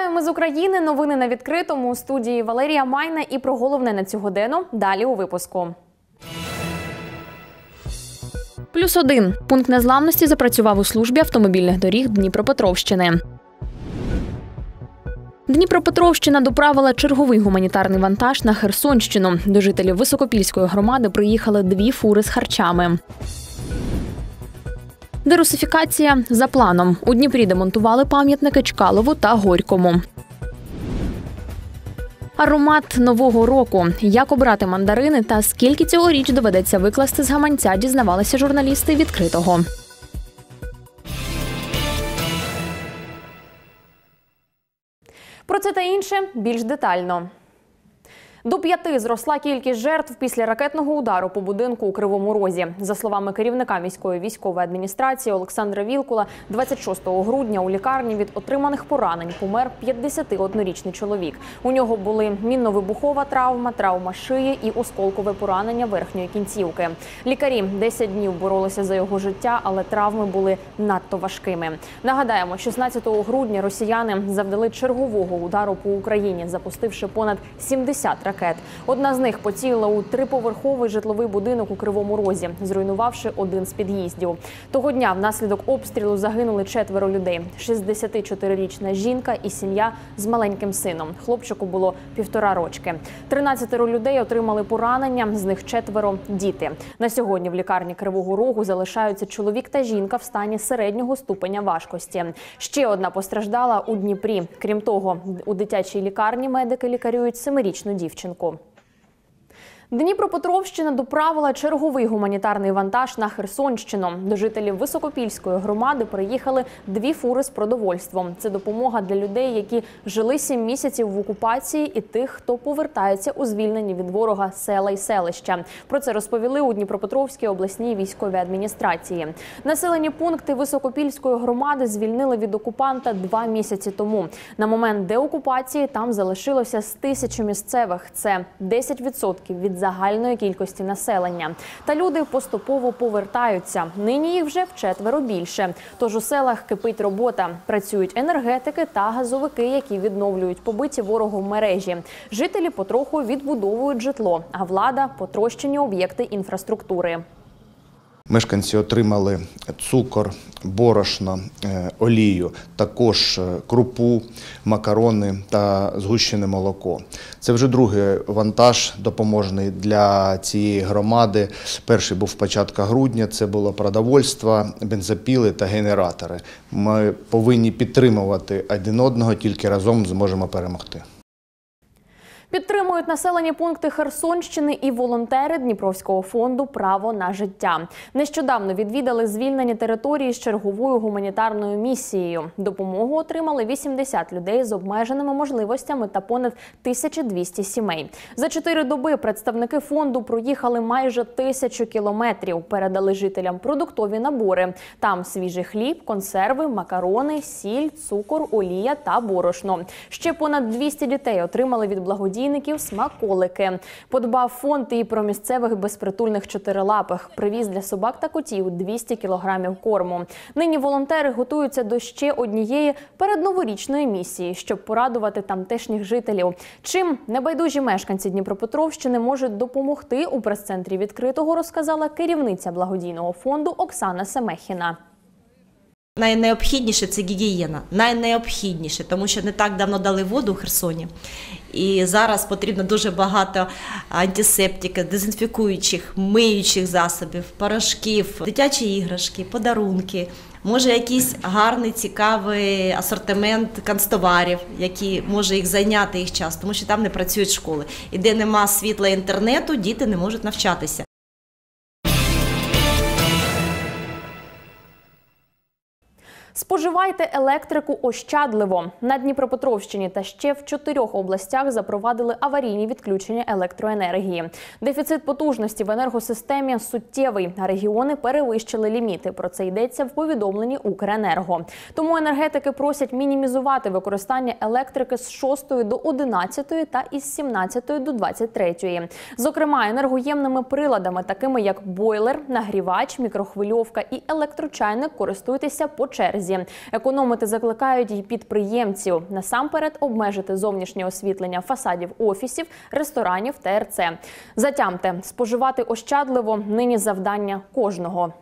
Вітаю, ми з України. Новини на відкритому. У студії Валерія Майна і про головне на цю годину. Далі у випуску. +1. Пункт незламності запрацював у службі автомобільних доріг Дніпропетровщини. Дніпропетровщина доправила черговий гуманітарний вантаж на Херсонщину. До жителів Високопільської громади приїхали 2 фури з харчами. Дерусифікація за планом. У Дніпрі демонтували пам'ятники Чкалову та Горькому. Аромат Нового року. Як обрати мандарини та скільки цьогоріч доведеться викласти з гаманця, дізнавалися журналісти відкритого. Про це та інше більш детально. До 5 зросла кількість жертв після ракетного удару по будинку у Кривому Розі. За словами керівника міської військової адміністрації Олександра Вілкула, 26 грудня у лікарні від отриманих поранень помер 51-річний чоловік. У нього були мінно-вибухова травма, травма шиї і осколкове поранення верхньої кінцівки. Лікарі 10 днів боролися за його життя, але травми були надто важкими. Нагадаємо, 16 грудня росіяни завдали чергового удару по Україні, запустивши понад 70 ракет. Одна з них поцілила у 3-поверховий житловий будинок у Кривому Розі, зруйнувавши один з під'їздів. Того дня внаслідок обстрілу загинули 4 людей. 64-річна жінка і сім'я з маленьким сином. Хлопчику було 1,5 рочки. 13 людей отримали поранення, з них 4 – діти. На сьогодні в лікарні Кривого Рогу залишаються чоловік та жінка в стані середнього ступеня важкості. Ще одна постраждала у Дніпрі. Крім того, у дитячій лікарні медики лікарюють 7-річну дівчинку. Дніпропетровщина доправила черговий гуманітарний вантаж на Херсонщину. До жителів Високопільської громади приїхали 2 фури з продовольством. Це допомога для людей, які жили 7 місяців в окупації, і тих, хто повертається у звільнені від ворога села і селища. Про це розповіли у Дніпропетровській обласній військовій адміністрації. Населені пункти Високопільської громади звільнили від окупанта 2 місяці тому. На момент деокупації там залишилося з 1000 місцевих. Це 10% від загальної кількості населення. Та люди поступово повертаються. Нині їх вже вчетверо більше. Тож у селах кипить робота. Працюють енергетики та газовики, які відновлюють побиті ворогом мережі. Жителі потроху відбудовують житло, а влада – потрощені об'єкти інфраструктури. Мешканці отримали цукор, борошно, олію, також крупу, макарони та згущене молоко. Це вже другий вантаж допоможний для цієї громади. Перший був початку грудня, це було продовольство, бензопіли та генератори. Ми повинні підтримувати один одного, тільки разом зможемо перемогти. Підтримують населені пункти Херсонщини і волонтери Дніпровського фонду «Право на життя». Нещодавно відвідали звільнені території з черговою гуманітарною місією. Допомогу отримали 80 людей з обмеженими можливостями та понад 1200 сімей. За 4 доби представники фонду проїхали майже 1000 кілометрів, передали жителям продуктові набори. Там свіжий хліб, консерви, макарони, сіль, цукор, олія та борошно. Ще понад 200 дітей отримали від благодійників смаколики. Подбав фонд і про місцевих безпритульних чотирилапих. Привіз для собак та котів 200 кілограмів корму. Нині волонтери готуються до ще однієї передноворічної місії, щоб порадувати тамтешніх жителів. Чим небайдужі мешканці Дніпропетровщини можуть допомогти, у прес-центрі відкритого розказала керівниця благодійного фонду Оксана Семехіна. Найнеобхідніше – це гігієна. Найнеобхідніше, тому що не так давно дали воду у Херсоні. І зараз потрібно дуже багато антисептики, дезінфікуючих, миючих засобів, порошків, дитячі іграшки, подарунки. Може якийсь гарний, цікавий асортимент канцтоварів, який може їх зайняти їх час, тому що там не працюють школи. І де нема світла і інтернету, діти не можуть навчатися. Споживайте електрику ощадливо. На Дніпропетровщині та ще в 4 областях запровадили аварійні відключення електроенергії. Дефіцит потужності в енергосистемі суттєвий, а регіони перевищили ліміти. Про це йдеться в повідомленні Укренерго. Тому енергетики просять мінімізувати використання електрики з 6 до 11 та із 17 до 23. Зокрема, енергоємними приладами, такими як бойлер, нагрівач, мікрохвильовка і електрочайник, користуйтеся по черзі. черзі. Економити закликають і підприємців. Насамперед обмежити зовнішнє освітлення фасадів офісів, ресторанів, ТРЦ. Затямте, споживати ощадливо – нині завдання кожного.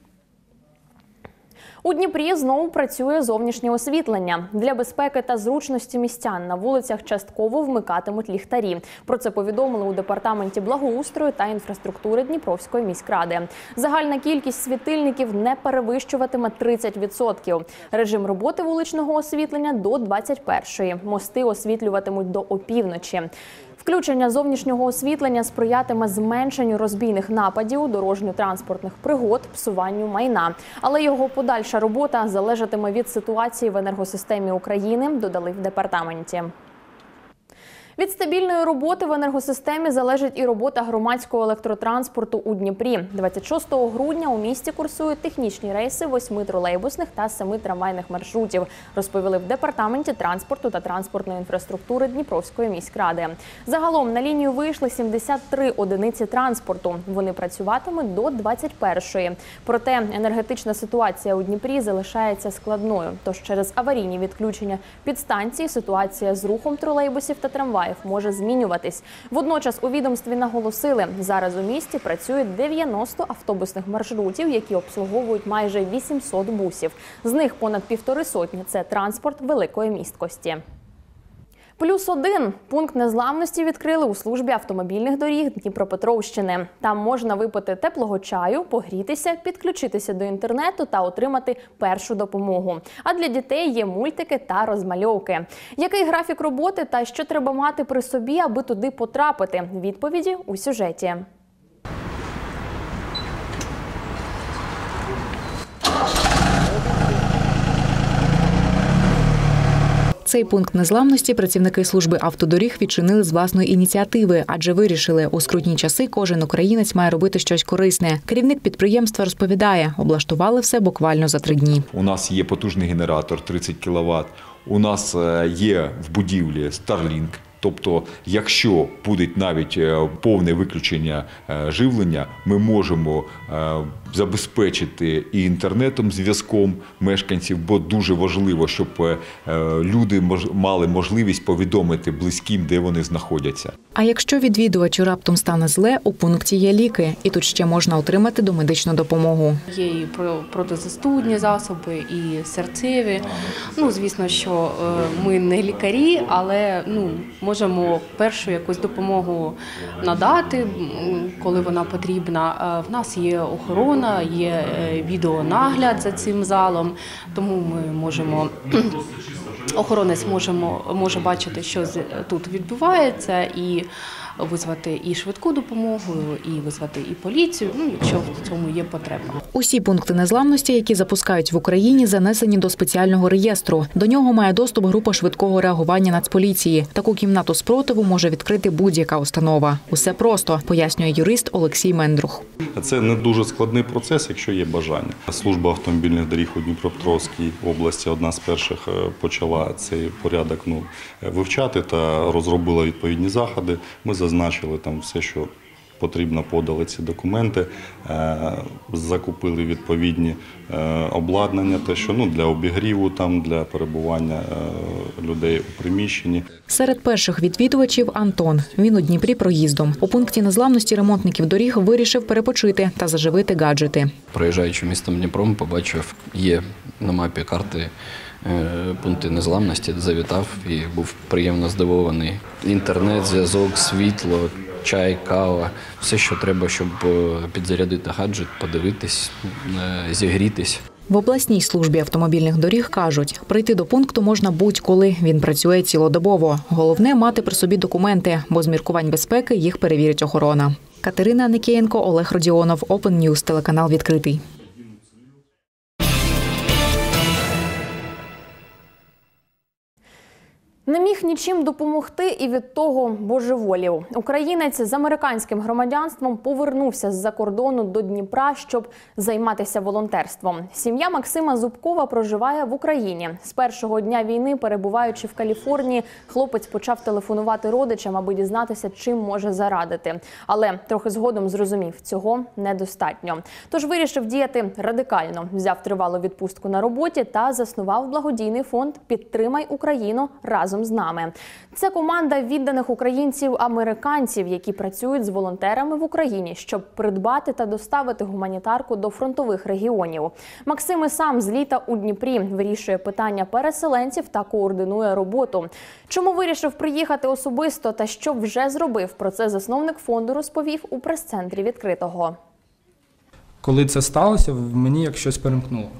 У Дніпрі знову працює зовнішнє освітлення. Для безпеки та зручності містян на вулицях частково вмикатимуть ліхтарі. Про це повідомили у департаменті благоустрою та інфраструктури Дніпровської міськради. Загальна кількість світильників не перевищуватиме 30%. Режим роботи вуличного освітлення – до 21-ї. Мости освітлюватимуть до опівночі. Включення зовнішнього освітлення сприятиме зменшенню розбійних нападів, дорожньо-транспортних пригод, псуванню майна. Але його подальша робота залежатиме від ситуації в енергосистемі України, додали в департаменті. Від стабільної роботи в енергосистемі залежить і робота громадського електротранспорту у Дніпрі. 26 грудня у місті курсують технічні рейси 8 тролейбусних та 7 трамвайних маршрутів, розповіли в департаменті транспорту та транспортної інфраструктури Дніпровської міськради. Загалом на лінію вийшли 73 одиниці транспорту. Вони працюватимуть до 21-ї. Проте енергетична ситуація у Дніпрі залишається складною. Тож через аварійні відключення підстанції ситуація з рухом тролейбусів та трамваїв може змінюватись. Водночас у відомстві наголосили, зараз у місті працюють 90 автобусних маршрутів, які обслуговують майже 800 бусів. З них понад 150 – це транспорт великої місткості. +1 пункт незламності відкрили у службі автомобільних доріг Дніпропетровщини. Там можна випити теплого чаю, погрітися, підключитися до інтернету та отримати першу допомогу. А для дітей є мультики та розмальовки. Який графік роботи та що треба мати при собі, аби туди потрапити? Відповіді у сюжеті. Цей пункт незламності працівники служби автодоріг відчинили з власної ініціативи, адже вирішили, у скрутні часи кожен українець має робити щось корисне. Керівник підприємства розповідає, облаштували все буквально за 3 дні. У нас є потужний генератор 30 кВт, у нас є в будівлі Starlink. Тобто, якщо буде навіть повне виключення живлення, ми можемо забезпечити і інтернетом зв'язком мешканців, бо дуже важливо, щоб люди мали можливість повідомити близьким, де вони знаходяться. А якщо відвідувачу раптом стане зле, у пункті є ліки, і тут ще можна отримати домедичну допомогу. Є і протизастудні засоби, і серцеві. Звісно, що ми не лікарі, але можемо першу якусь допомогу надати, коли вона потрібна. В нас є охорона, є відеонагляд за цим залом, тому ми можемо, охоронець може бачити, що тут відбувається, і визвати і швидку допомогу, і визвати і поліцію, якщо в цьому є потреба. Усі пункти незламності, які запускають в Україні, занесені до спеціального реєстру. До нього має доступ група швидкого реагування Нацполіції. Таку кімнату спротиву може відкрити будь-яка установа. Усе просто, пояснює юрист Олексій Мендрух. Це не дуже складний процес, якщо є бажання. Служба автомобільних доріг у Дніпропетровській області одна з перших почала цей порядок вивчати та розробила відповідні заходи. Ми зазначили там все, що потрібно, подали ці документи, закупили відповідні обладнання, те, що для обігріву, для перебування людей у приміщенні. Серед перших відвідувачів Антон. Він у Дніпрі проїздом. У пункті незламності ремонтників доріг вирішив перепочити та заживити гаджети. Проїжджаючи містом Дніпром, побачив, є на мапі карти пункти незламності, завітав і був приємно здивований. Інтернет, зв'язок, світло, чай, кава, все, що треба, щоб підзарядити гаджет, подивитись, зігрітись. В обласній службі автомобільних доріг кажуть, прийти до пункту можна будь-коли, він працює цілодобово. Головне – мати при собі документи, бо з міркувань безпеки їх перевірить охорона. Катерина Никієнко, Олег Родіонов, Open News, телеканал «Відкритий». Не міг нічим допомогти і від того божеволів. Українець з американським громадянством повернувся з-за кордону до Дніпра, щоб займатися волонтерством. Сім'я Максима Зубкова проживає в Україні. З першого дня війни, перебуваючи в Каліфорнії, хлопець почав телефонувати родичам, аби дізнатися, чим може зарадити. Але трохи згодом зрозумів, цього недостатньо. Тож вирішив діяти радикально. Взяв тривалу відпустку на роботі та заснував благодійний фонд «Підтримай Україну разом з нами». Це команда відданих українців-американців, які працюють з волонтерами в Україні, щоб придбати та доставити гуманітарку до фронтових регіонів. Максим і сам з літа у Дніпрі вирішує питання переселенців та координує роботу. Чому вирішив приїхати особисто та що вже зробив, про це засновник фонду розповів у прес-центрі відкритого. Коли це сталося, в мені як щось перемкнуло.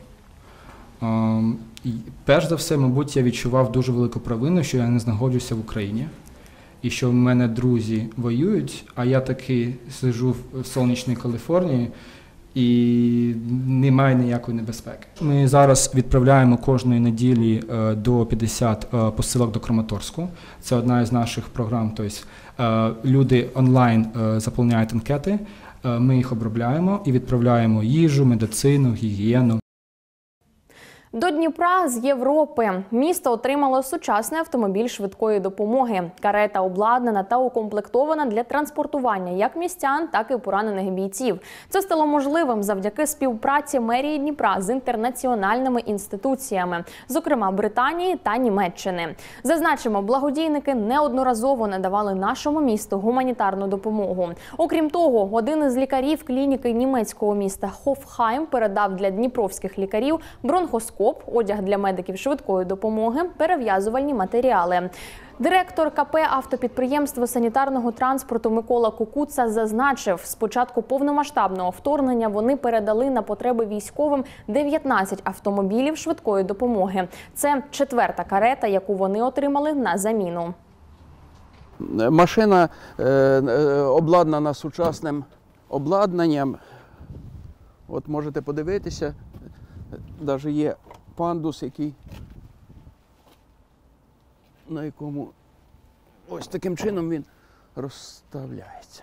Перш за все, мабуть, я відчував дуже велику провину, що я не знаходжуся в Україні. І що в мене друзі воюють, а я таки сиджу в сонячній Каліфорнії і немає ніякої небезпеки. Ми зараз відправляємо кожної неділі до 50 посилок до Краматорську. Це одна із наших програм. Тобто люди онлайн заповняють анкети, ми їх обробляємо і відправляємо їжу, медицину, гігієну. До Дніпра з Європи. Місто отримало сучасний автомобіль швидкої допомоги. Карета обладнана та укомплектована для транспортування як містян, так і поранених бійців. Це стало можливим завдяки співпраці мерії Дніпра з інтернаціональними інституціями, зокрема Британії та Німеччини. Зазначимо, благодійники неодноразово надавали нашому місту гуманітарну допомогу. Окрім того, один із лікарів клініки німецького міста Хофхайм передав для дніпровських лікарів бронхоскоп, одяг для медиків швидкої допомоги, перев'язувальні матеріали. Директор КП автопідприємства санітарного транспорту Микола Кукуца зазначив, з початку повномасштабного вторгнення вони передали на потреби військовим 19 автомобілів швидкої допомоги. Це 4-та карета, яку вони отримали на заміну. Машина обладнана сучасним обладнанням. От можете подивитися. Навіть є пандус, на якому ось таким чином він розставляється.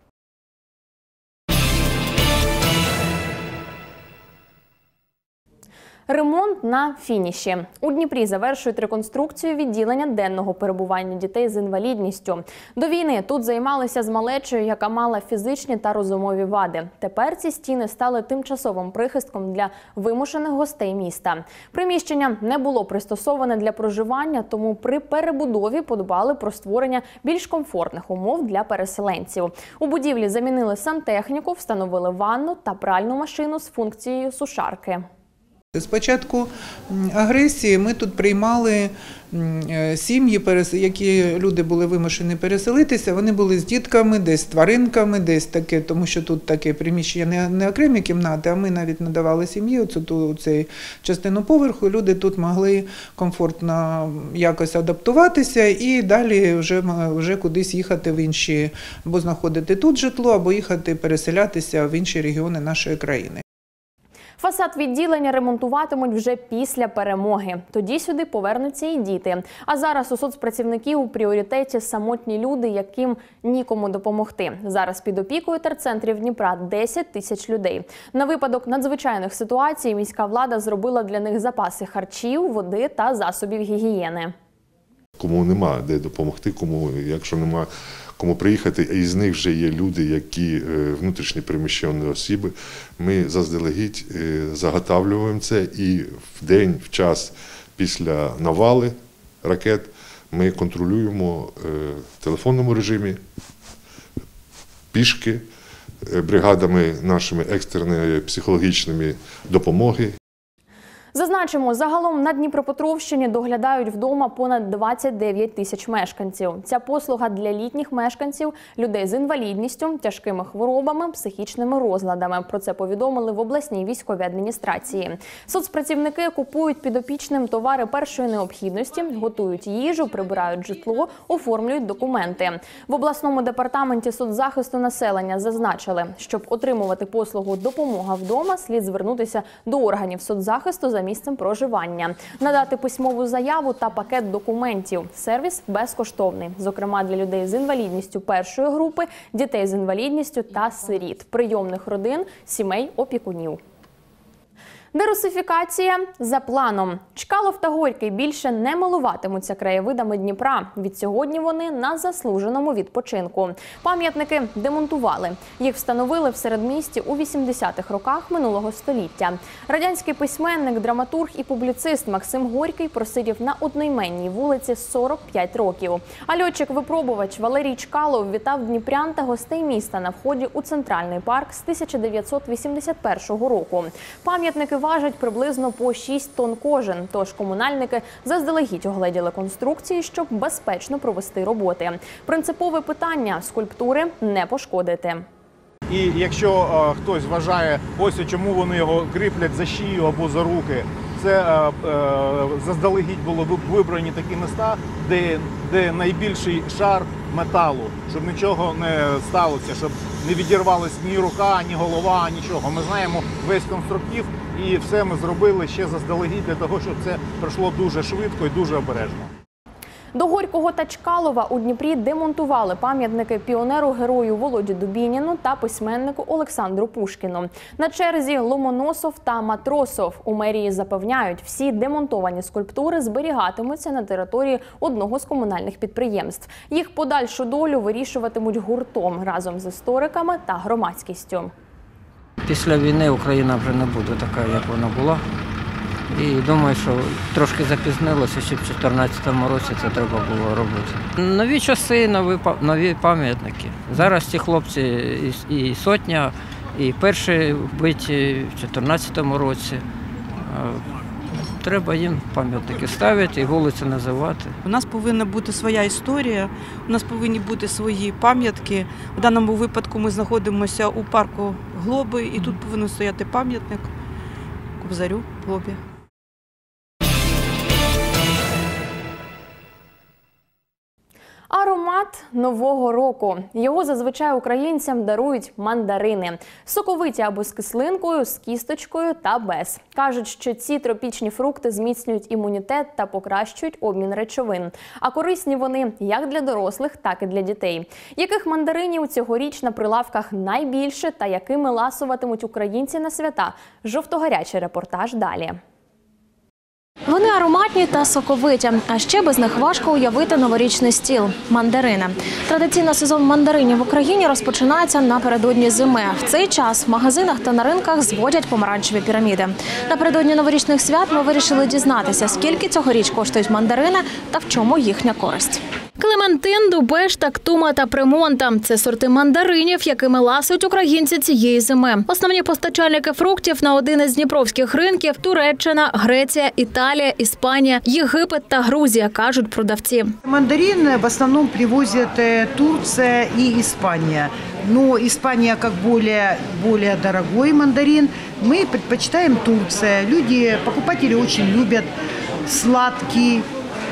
Ремонт на фініші. У Дніпрі завершують реконструкцію відділення денного перебування дітей з інвалідністю. До війни тут займалися з малечою, яка мала фізичні та розумові вади. Тепер ці стіни стали тимчасовим прихистком для вимушених гостей міста. Приміщення не було пристосоване для проживання, тому при перебудові подбали про створення більш комфортних умов для переселенців. У будівлі замінили сантехніку, встановили ванну та пральну машину з функцією сушарки. З початку агресії ми тут приймали сім'ї, які люди були вимушені переселитися. Вони були з дітками, десь з тваринками, десь таке, тому що тут таке приміщення не окремі кімнати, а ми навіть надавали сім'ї оцю частину поверху. Люди тут могли комфортно якось адаптуватися і далі вже кудись їхати в інші, або знаходити тут житло, або їхати переселятися в інші регіони нашої країни. Фасад відділення ремонтуватимуть вже після перемоги. Тоді сюди повернуться і діти. А зараз у соцпрацівників у пріоритеті самотні люди, яким нікому допомогти. Зараз під опікою терцентрів Дніпра 10 тисяч людей. На випадок надзвичайних ситуацій міська влада зробила для них запаси харчів, води та засобів гігієни. Кому нема де допомогти, якщо нема кому приїхати, і з них вже є люди, які внутрішні переміщені особи, ми заздалегідь заготовлюємо це і в день, в час після навали ракет ми контролюємо в телефонному режимі, пішки, бригадами нашими екстреної психологічної допомоги. Зазначимо, загалом на Дніпропетровщині доглядають вдома понад 29 тисяч мешканців. Ця послуга для літніх мешканців, людей з інвалідністю, тяжкими хворобами, психічними розладами. Про це повідомили в обласній військовій адміністрації. Соцпрацівники купують підопічним товари першої необхідності, готують їжу, прибирають житло, оформлюють документи. В обласному департаменті соцзахисту населення зазначили, щоб отримувати послугу «Допомога вдома», слід звернутися до органів соцзахисту за за місцем проживання, надати письмову заяву та пакет документів. Сервіс безкоштовний, зокрема для людей з інвалідністю першої групи, дітей з інвалідністю та сиріт, прийомних родин, сімей опікунів. Дерусифікація за планом. Чкалов та Горький більше не милуватимуться краєвидами Дніпра. Відсьогодні вони на заслуженому відпочинку. Пам'ятники демонтували. Їх встановили в середмісті у 80-х роках минулого століття. Радянський письменник, драматург і публіцист Максим Горький просидів на одноіменній вулиці 45 років. А льотчик-випробувач Валерій Чкалов вітав дніпрян та гостей міста на вході у Центральний парк з 1981 року. Пам'ятники важать приблизно по 6 тонн кожен, тож комунальники заздалегідь огледіли конструкції, щоб безпечно провести роботи. Принципове питання – скульптури не пошкодити. І якщо хтось вважає, ось чому вони його кріплять за шию або за руки, це заздалегідь було вибрані такі міста, де найбільший шар металу, щоб нічого не сталося, щоб не відірвалась ні рука, ні голова, нічого. Ми знаємо весь конструктив і все ми зробили ще заздалегідь для того, щоб це пройшло дуже швидко і дуже обережно. До Горького та Чкалова у Дніпрі демонтували пам'ятники піонеру-герою Володі Дубініну та письменнику Олександру Пушкіну. На черзі Ломоносов та Матросов. У мерії запевняють, всі демонтовані скульптури зберігатимуться на території одного з комунальних підприємств. Їх подальшу долю вирішуватимуть гуртом разом з істориками та громадськістю. Після війни Україна вже не буде така, як вона була. І думаю, що трошки запізнилося, ще в 2014 році це треба було робити. Нові часи, нові пам'ятники. Зараз ці хлопці і сотня, і перші вбиті в 2014 році. Треба їм пам'ятники ставити і вулиці називати. У нас повинна бути своя історія, у нас повинні бути свої пам'ятки. В даному випадку ми знаходимося у парку Глоби, і тут повинен стояти пам'ятник Кобзарю Глобі. Аромат Нового року. Його зазвичай українцям дарують мандарини. Соковиті або з кислинкою, з кісточкою та без. Кажуть, що ці тропічні фрукти зміцнюють імунітет та покращують обмін речовин. А корисні вони як для дорослих, так і для дітей. Яких мандаринів цьогоріч на прилавках найбільше та якими ласуватимуть українці на свята? Жовтогарячий репортаж далі. Вони ароматні та соковиті, а ще без них важко уявити новорічний стіл – мандарини. Традиційно сезон мандаринів в Україні розпочинається напередодні зими. В цей час в магазинах та на ринках зводять помаранчеві піраміди. Напередодні новорічних свят ми вирішили дізнатися, скільки цьогоріч коштують мандарини та в чому їхня користь. Клементин, Дубеш, Тактума та Примонта – це сорти мандаринів, якими ласують українці цієї зими. Основні постачальники фруктів на один із дніпровських ринків – Туреччина, Греція, Італія, Іспанія, Єгипет та Грузія, кажуть продавці. Мандарин в основном привозят Турция и Испания. Но Испания как более дорогой мандарин. Мы предпочитаем Турция. Покупатели очень любят сладкий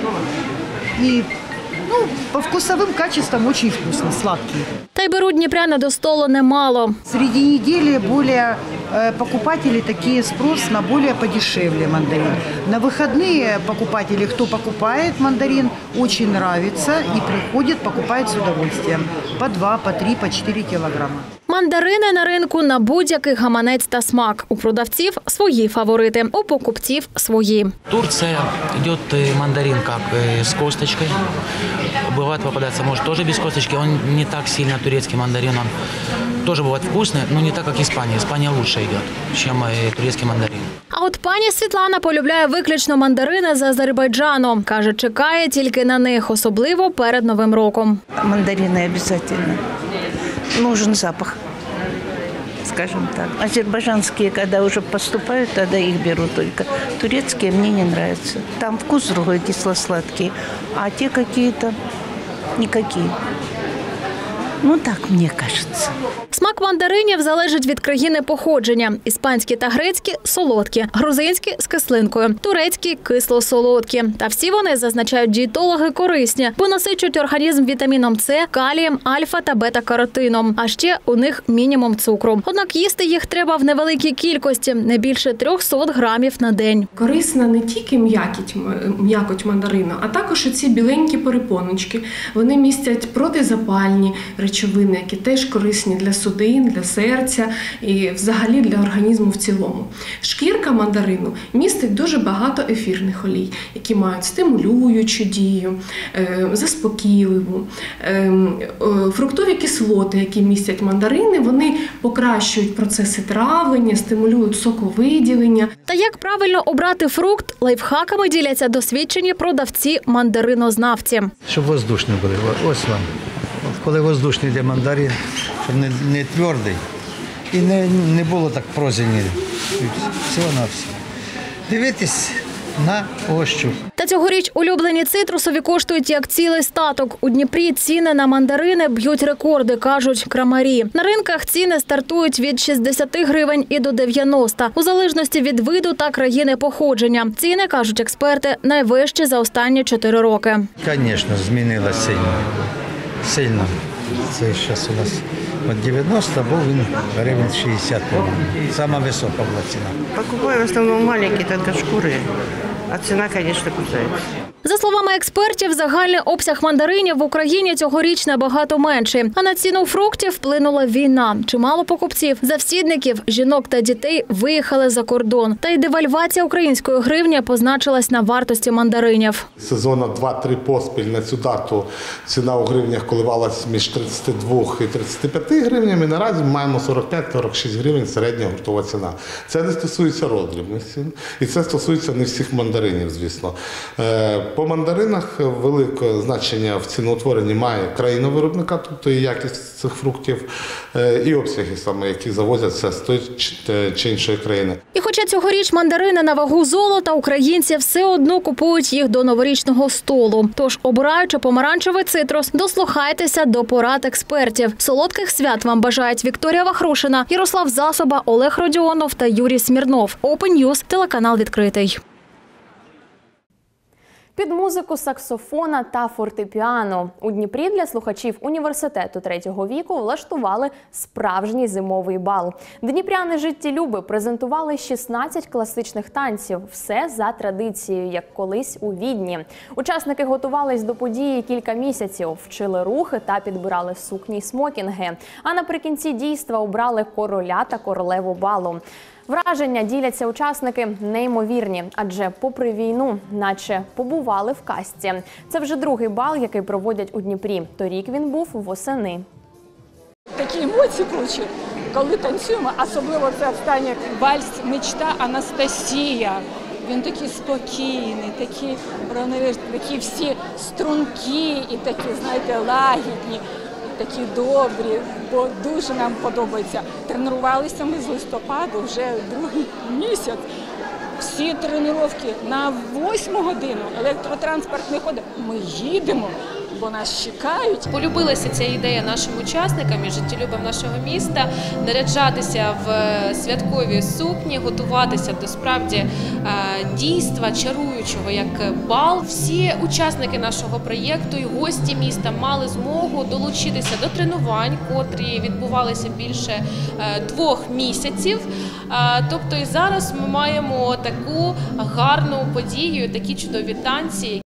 и по вкусовым качествам очень вкусно, сладкий. Та й беруть дніпряни до столу немало. Среди недели покупатели такие спрос на более подешевле мандарин. На выходные покупатели, кто покупает мандарин, очень нравится и приходят, покупают с удовольствием. По 2, по 3, по 4 килограмма. Мандарини на ринку на будь-який гаманець та смак. У продавців – свої фаворити, у покупців – свої. Турция идет мандарин как с косточкой. Бывает попадается, может, тоже без косточки. Он не так сильно турецкий мандарин. Он тоже бывает вкусный, но не так, как Испания. Испания лучше идет, чем турецкий мандарин. А от пані Світлана полюбляє виключно мандарини з Азербайджану. Каже, чекає тільки на них, особливо перед Новим роком. Мандарини обов'язково. Нужен запах, скажем так. Азербайджанские, когда уже поступают, тогда их беру только. Турецкие мне не нравятся. Там вкус другой, кисло-сладкий, а те какие-то никакие. Ну так, мне кажется. Смак мандаринів залежить від країни походження. Іспанські та грецькі – солодкі, грузинські – з кислинкою, турецькі – кисло-солодкі. Та всі вони, зазначають дієтологи, корисні, бо насичують організм вітаміном С, калієм, альфа та бета-каротином. А ще у них мінімум цукру. Однак їсти їх треба в невеликій кількості – не більше 300 грамів на день. Корисна не тільки м'якоть мандарина, а також оці біленькі перепоночки. Вони містять протизапальні речовини, які теж корисні для судин, для серця і взагалі для організму в цілому. Шкірка мандарину містить дуже багато ефірних олій, які мають стимулюючу дію, заспокійливу. Фруктові кислоти, які містять мандарини, вони покращують процеси травлення, стимулюють соковиділення. Та як правильно обрати фрукт, лайфхаками діляться досвідчені продавці-мандаринознавці. Щоб воздушні були. Ось вам. Коли воздушний йде мандарин, щоб не твердий і не було так прозені. Всього-навсього. Дивитись на ощуп. Та цьогоріч улюблені цитрусові коштують як цілий статок. У Дніпрі ціни на мандарини б'ють рекорди, кажуть крамарі. На ринках ціни стартують від 60 гривень і до 90, у залежності від виду та країни походження. Ціни, кажуть експерти, найвищі за останні 4 роки. Звісно, змінилося сильно. Сильно. Це зараз у нас от 90, був він гривень 60. Сама висока була ціна. Покупаю в основному маленькі тонкошкури, а ціна, звісно, кусається. За словами експертів, загальний обсяг мандаринів в Україні цьогоріч набагато менший. А на ціну фруктів вплинула війна. Чимало покупців, завсідників, жінок та дітей виїхали за кордон. Та й девальвація української гривні позначилась на вартості мандаринів. Сезону 2-3 поспіль на цю дату ціна у гривнях коливалась між 32 і 35 гривнями. Наразі ми маємо 45-46 гривень середня гуртова ціна. Це не стосується роздрібних цін. І це стосується не всіх мандаринів, звісно. По мандаринах велике значення в ціноутворенні має країна виробника, тобто і якість цих фруктів, і обсяги саме, які завозяться з тої чи іншої країни. І хоча цьогоріч мандарини на вагу золота, українці все одно купують їх до новорічного столу. Тож, обираючи помаранчевий цитрус, дослухайтеся до порад експертів. Солодких свят вам бажають Вікторія Вахрушина, Ярослав Засоба, Олег Родіонов та Юрій Смірнов. Open News, телеканал відкритий. Під музику саксофона та фортепіано у Дніпрі для слухачів університету 3-го віку влаштували справжній зимовий бал. Дніпряни життєлюби презентували 16 класичних танців. Все за традицією, як колись у Відні. Учасники готувались до події кілька місяців, вчили рухи та підбирали сукні й смокінги. А наприкінці дійства обрали короля та королеву балу. Враження, діляться учасники, неймовірні, адже попри війну, наче побували в казці. Це вже другий бал, який проводять у Дніпрі. Торік він був восени. Такі емоції получили, коли танцюємо, особливо це останній вальс «Мечта Анастасія». Він такий спокійний, такі всі струнки і такі, знаєте, лагідні. Такі добрі, бо дуже нам подобається. Тренувалися ми з листопаду вже другий місяць. Всі тренування на 8 годину, електротранспорт не ходить. Ми їдемо, бо нас чекають. Полюбилася ця ідея нашим учасникам і життєлюбам нашого міста наряджатися в святкові сукні, готуватися до справді дійства чаруючого, як бал. Всі учасники нашого проєкту і гості міста мали змогу долучитися до тренувань, котрі відбувалися більше 2 місяців. Тобто і зараз ми маємо таку гарну подію, такі чудові танці.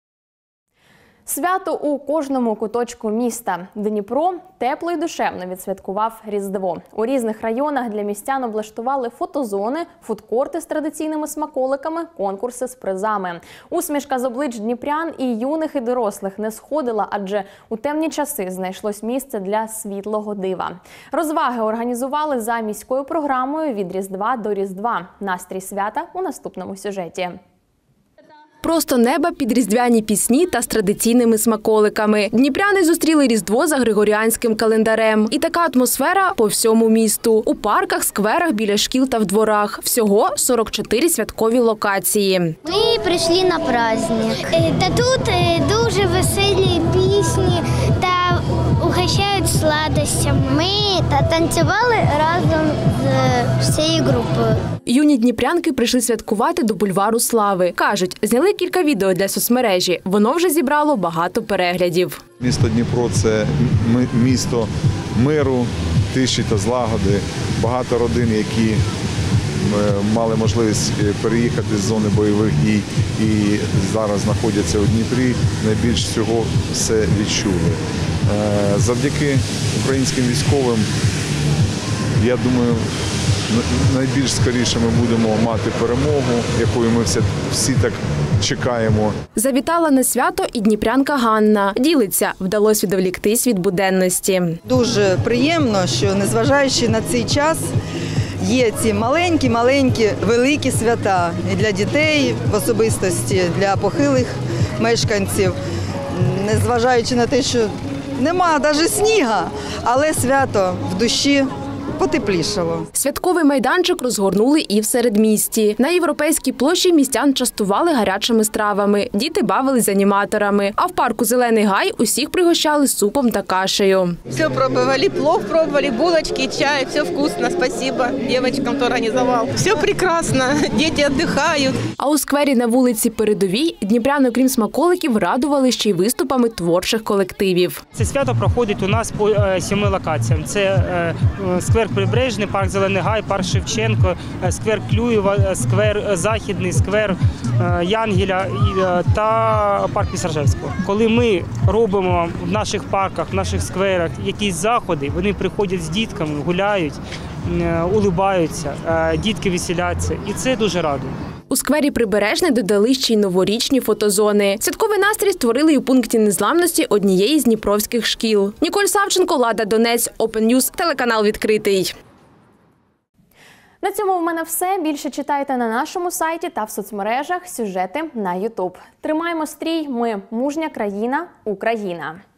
Свято у кожному куточку міста. Дніпро тепло й душевно відсвяткував Різдво. У різних районах для містян облаштували фотозони, фудкорти з традиційними смаколиками, конкурси з призами. Усмішка з облич дніпрян і юних, і дорослих не сходила, адже у темні часи знайшлось місце для світлого дива. Розваги організували за міською програмою «Від Різдва до Різдва». Настрій свята у наступному сюжеті. Просто неба під різдвяні пісні та з традиційними смаколиками. Дніпряни зустріли Різдво за григоріанським календарем. І така атмосфера по всьому місту. У парках, скверах, біля шкіл та в дворах. Всього 44 святкові локації. Ми прийшли на праздник. Та тут дуже веселі пісні та угощають сладостями. Ми танцювали разом з всією групою. Юні дніпрянки прийшли святкувати до бульвару Слави. Кажуть, зняли кілька відео для соцмережі. Воно вже зібрало багато переглядів. Місто Дніпро – це місто миру, тиші та злагоди. Багато родин, які мали можливість переїхати з зони бойових дій і зараз знаходяться у Дніпрі, найбільш всього все відчули. Завдяки українським військовим, я думаю, найбільш скоріше ми будемо мати перемогу, якою ми всі так чекаємо. Завітала на свято і дніпрянка Ганна. Ділиться, вдалося відволіктись від буденності. Дуже приємно, що незважаючи на цей час, є ці маленькі, великі свята і для дітей, в особистості для похилих мешканців. Незважаючи на те, що нема навіть сніга, але свято в душі потеплішало. Святковий майданчик розгорнули і в середмісті. На Європейській площі містян частували гарячими стравами. Діти бавились з аніматорами. А в парку «Зелений гай» усіх пригощали супом та кашею. Все пробовали, плов пробовали, булочки, чай, все вкусно, спасибо девочкам, хто організував. Все прекрасно, діти відпочивають. А у сквері на вулиці Передовій дніпряни, крім смаколиків, радували ще й виступами творчих колективів. Це свято проходить у нас по 7 локаціям. Це сквер Прибережний, парк «Зелений гай», парк Шевченко, сквер Клюєва, сквер Західний, сквер Янгеля та парк Пісаржевського. Коли ми робимо в наших парках, в наших скверах якісь заходи, вони приходять з дітками, гуляють, улибаються, дітки веселяться, і це дуже радує. У сквері Прибережний додали ще й новорічні фотозони. Святковий настрій створили і у пункті незламності однієї з дніпровських шкіл. Ніколь Савченко, Лада Донець, Open News, телеканал «Відкритий». На цьому в мене все. Більше читайте на нашому сайті та в соцмережах, сюжети на YouTube. Тримаємо стрій. Ми – мужня країна, Україна.